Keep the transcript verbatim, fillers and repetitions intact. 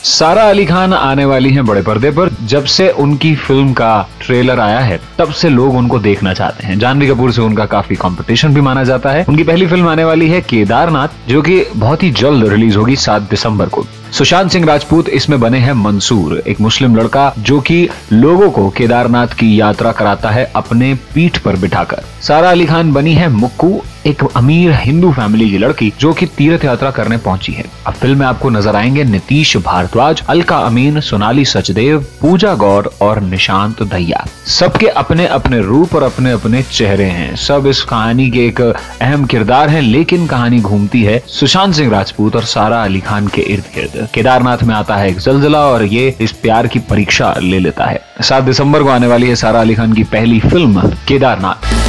सारा अली खान आने वाली हैं बड़े पर्दे पर। जब से उनकी फिल्म का ट्रेलर आया है तब से लोग उनको देखना चाहते हैं। जानवी कपूर से उनका काफी कंपटीशन भी माना जाता है। उनकी पहली फिल्म आने वाली है केदारनाथ, जो कि बहुत ही जल्द रिलीज होगी सात दिसंबर को। सुशांत सिंह राजपूत इसमें बने हैं मंसूर, एक मुस्लिम लड़का जो कि लोगों को केदारनाथ की यात्रा कराता है अपने पीठ पर बिठाकर। सारा अली खान बनी है मुक्कू, एक अमीर हिंदू फैमिली की लड़की जो कि तीर्थ यात्रा करने पहुंची है। अब फिल्म में आपको नजर आएंगे नीतीश भारद्वाज, अलका अमीन, सोनाली सचदेव, पूजा गौर और निशांत दहिया। सबके अपने अपने रूप और अपने अपने चेहरे हैं। सब इस कहानी के एक अहम किरदार हैं, लेकिन कहानी घूमती है सुशांत सिंह राजपूत और सारा अली खान के इर्द गिर्द। केदारनाथ में आता है एक जलजला और ये इस प्यार की परीक्षा ले लेता है। सात दिसंबर को आने वाली है सारा अली खान की पहली फिल्म केदारनाथ।